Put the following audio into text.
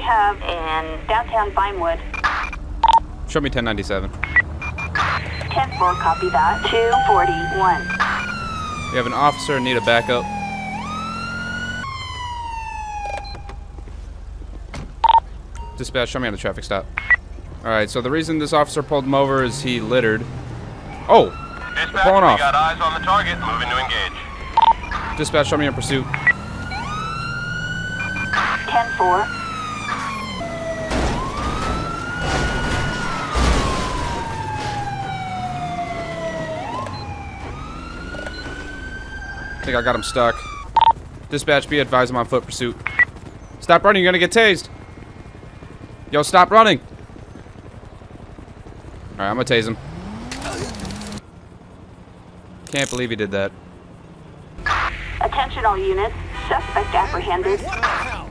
have in downtown Vinewood. Show me 1097. 10-4, copy that. 241. We have an officer, need a backup. Dispatch, show me on the traffic stop. Alright, so the reason this officer pulled him over is he littered. Oh! Dispatch, pulling off. we got eyes on the target. Moving to engage. Dispatch, show me in pursuit. 10-4. I think I got him stuck. Dispatch, be advised, I'm on foot pursuit. Stop running, you're gonna get tased. Yo, stop running. Alright, I'm gonna tase him. Can't believe he did that. Attention all units. Suspect apprehended.